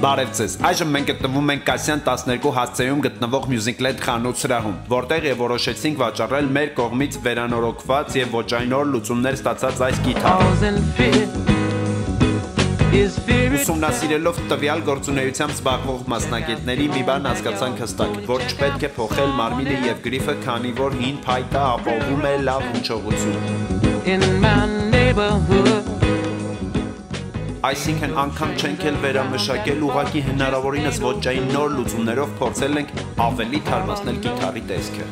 Բարև ձեզ։ Այժմ մենք գտնվում ենք Կասյան 12 հասցեում գտնվող Musicland խանութ սրահում, որտեղ եւ որոշեցինք վաճառել մեր կողմից վերանորոգված եւ ոճայնոր լուծումներ ստացած այս գիտարը։ Ուսումնասիրելով տվյալ գործունեությամբ զբաղվող մասնագետների մի բան հասկացանք հստակ, որ չպետք է փոխել մարմինը եւ գրիֆը, քանի որ հին փայտը ապահովում է լավ հնչողություն։ Այսինքն անգամ չենք էլ վերամշակել, ուղղակի հնարավորինս ոճային նոր լուծումներով փորձել ենք ավելի թարմացնել գիտարի տեսքը։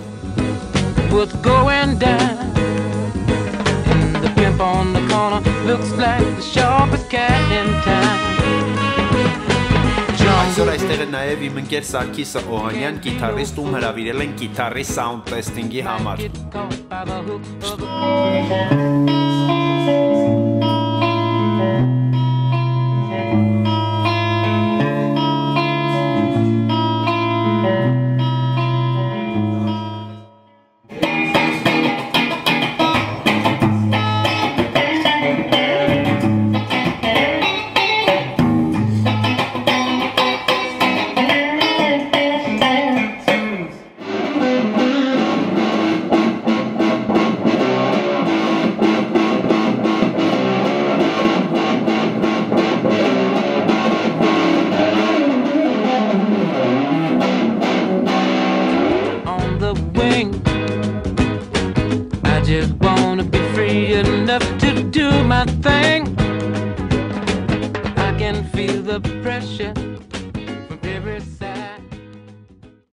On the corner looks like the sharpest cat in town. Այսօր այստեղ է նաև իմ ընկեր Սարգիսը Օհանյան, գիտարիստ, ում հրավիրել են գիտարի սաունդ տեսթինգի համար։ Just wanna be free enough to do my thing. I can feel the pressure